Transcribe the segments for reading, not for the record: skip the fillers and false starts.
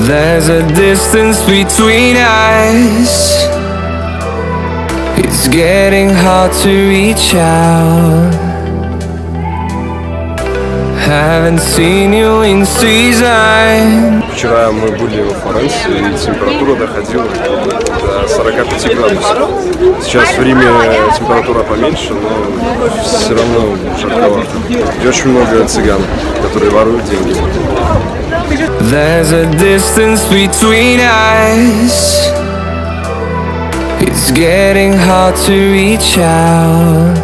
There's a distance between us. It's getting hard to reach out. Haven't seen you in season. Вчера мы были во Флоренции, и температура доходила до 45 градусов. Сейчас в Риме температура поменьше, но все равно жарковато. И очень много цыган, которые воруют деньги. There's a distance between us. It's getting hard to reach out.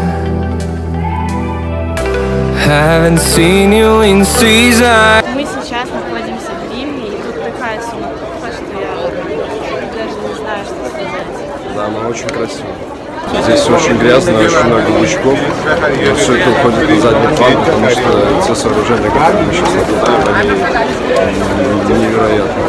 Haven't seen you in season. Мы сейчас находимся в Риме, и тут такая суматоха, что я даже не знаю, что сказать. Да, она очень красивая. Здесь очень грязно, очень много бычков. И все это уходит на задний план, потому что те сооружения, которые мы сейчас наблюдаем, они невероятны.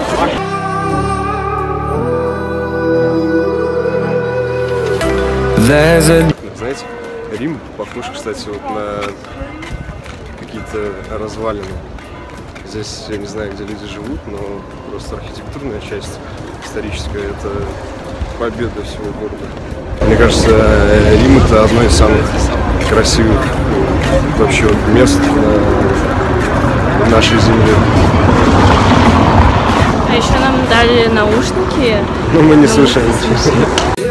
Знаете, Рим похож, кстати, вот на какие-то развалины. Здесь, я не знаю, где люди живут, но просто архитектурная часть историческая – это победа всего города. Мне кажется, Рим – это одно из самых красивых вообще мест на нашей земле. А еще нам дали наушники. Но мы не слышали ничего.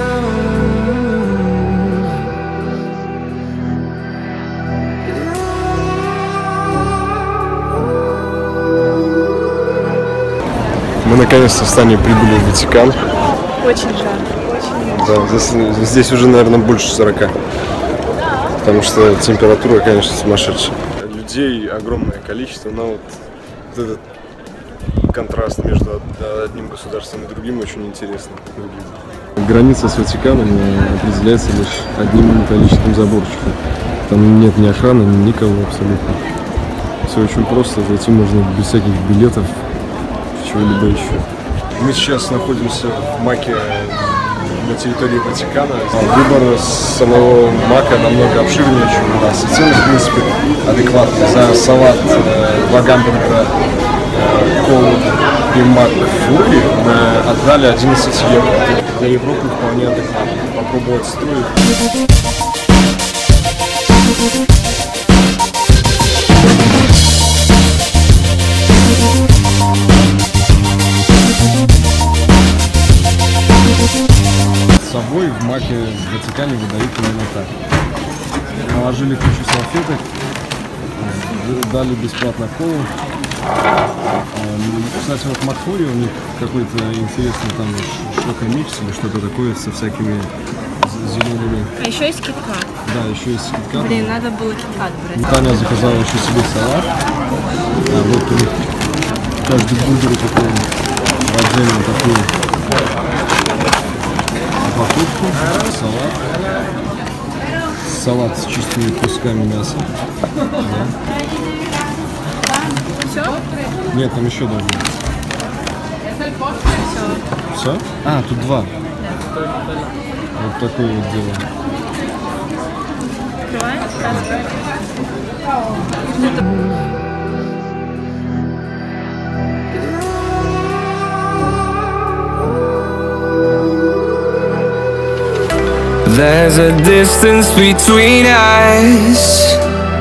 Мы наконец-то с Таней прибыли в Ватикан. Очень жарко. Да, здесь уже, наверное, больше 40. Потому что температура, конечно, сумасшедшая. Людей огромное количество, но вот этот контраст между одним государством и другим очень интересно выглядит. Граница с Ватиканом определяется лишь одним количеством заборчиков. Там нет ни охраны, никого абсолютно. Все очень просто, зайти можно без всяких билетов, чего-либо еще. Мы сейчас находимся в Маке на территории Ватикана. Выбор самого Мака намного обширнее, чем у нас. И цены, в принципе, адекватные. За салат, два гамбургера, колу и мак фури отдали 11 евро. Для Европы вполне адекватно. Попробовать стоит. С собой в Маке в Ватикане выдают именно так. Наложили кучу салфеток, дали бесплатно колу. Кстати, вот Макфури у них какой-то интересный там шокомикс или что-то такое со всякими зелеными. А еще есть киткат. Да, еще есть киткат. Блин, надо было киткат брать. Таня заказала еще себе салат. Вот у них каждый бургер такой в отдельно такую упаковку, салат с чистыми кусками мяса. Да. Все? Нет, там еще должно быть. Все? А, тут два. Да. Вот такое вот дело. Открываем? There's a distance between us.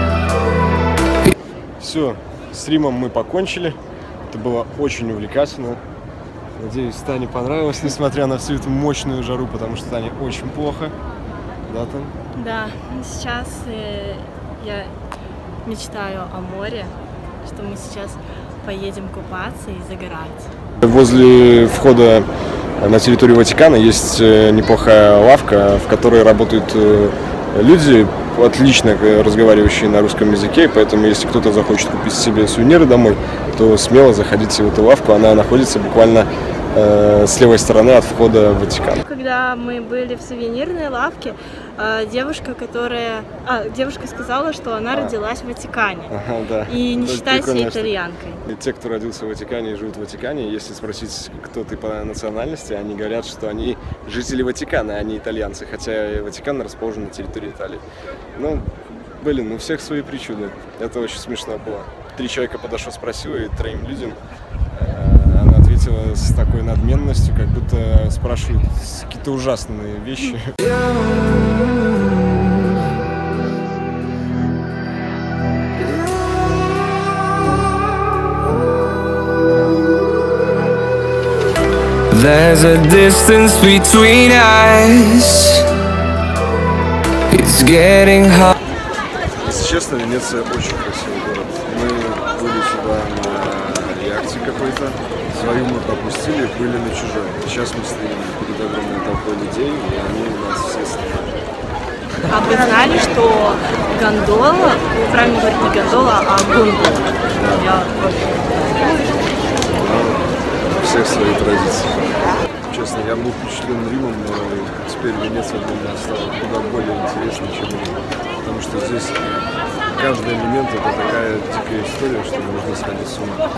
Все, с Римом мы покончили. Это было очень увлекательно. Надеюсь, Тане понравилось, несмотря на всю эту мощную жару, потому что Тане очень плохо. Да, Тань? Да, сейчас я мечтаю о море, что мы сейчас поедем купаться и загорать. Возле входа на территорию Ватикана есть неплохая лавка, в которой работают люди, отлично разговаривающие на русском языке, поэтому если кто-то захочет купить себе сувениры домой, то смело заходите в эту лавку, она находится буквально с левой стороны от входа в Ватикан. Когда мы были в сувенирной лавке, девушка сказала, что она родилась в Ватикане. Ага, да. И не Это считает себя прикольно, итальянкой. И те, кто родился в Ватикане и живут в Ватикане, если спросить, кто ты по национальности, они говорят, что они жители Ватикана, а не итальянцы, хотя Ватикан расположен на территории Италии. Ну, блин, у всех свои причуды. Это очень смешно было. 3 человека подошло, спросил, и 3 людям она ответила такой надменностью, как будто спрашивают какие-то ужасные вещи. There's a distance between us. It's getting hot. Если честно, Венеция очень красивый город. Мы были сюда на яхте какой-то, свою мы пропустили, были на чужой. Сейчас мы стоим перед огромной толпой людей, и они нас все снимают. А вы знали, что гондола, правильно говорить не гондола, а гондола? Я У всех свои традиции. Честно, я был впечатлен Римом, но теперь Венеция для меня стала куда более интересной, чем Рим. Потому что здесь каждый элемент — это такая дикая история, что можно сходить с ума.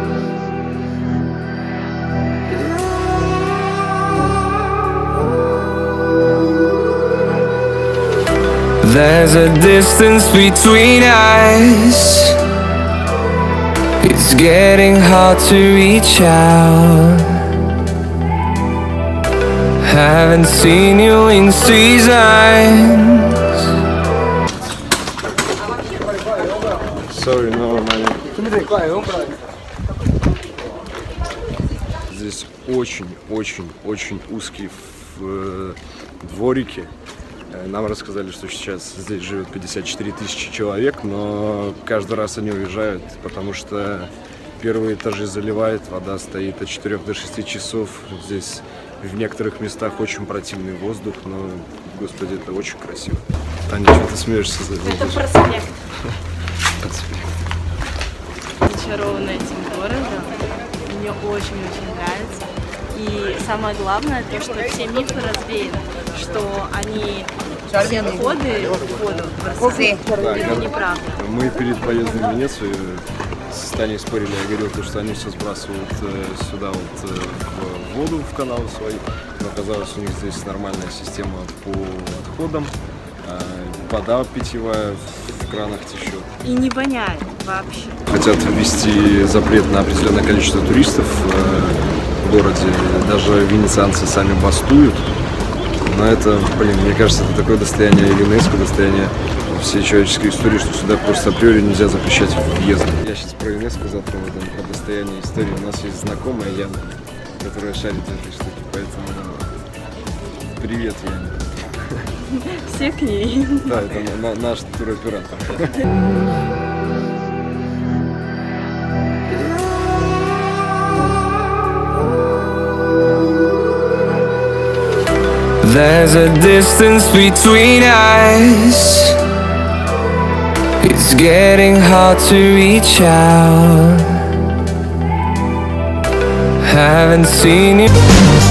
There's a distance between us. It's getting hard to reach out. Haven't seen you in seasons. Sorry, no money. Здесь очень узкие дворики. Нам рассказали, что сейчас здесь живет 54 тысячи человек, но каждый раз они уезжают, потому что первые этажи заливает, вода стоит от 4 до 6 часов. Здесь в некоторых местах очень противный воздух, но, господи, это очень красиво. Таня, что ты смеешься? Это проспект. Зачарована этим городом. Мне очень-очень нравится. И самое главное, то, что все мифы развеяны, что они все входы в воду это неправда. Мы перед поездом в Венецию с Таней спорили, я говорил, что они все сбрасывают сюда вот в воду, в каналы свои. Но оказалось, у них здесь нормальная система по отходам, вода питьевая в кранах течет. И не воняет вообще. Хотят ввести запрет на определенное количество туристов в городе. Даже венецианцы сами бастуют. Но это, мне кажется, это такое достояние ЮНЕСКО, достояние всей человеческой истории, что сюда просто априори нельзя запрещать въезд. Я сейчас про ЮНЕСКо завтра про достояние истории. У нас есть знакомая Яна, которая шарит в этой штуке, поэтому привет, Яна. Все к ней. Да, это наш туроператор. There's a distance between us. It's getting hard to reach out. Haven't seen you.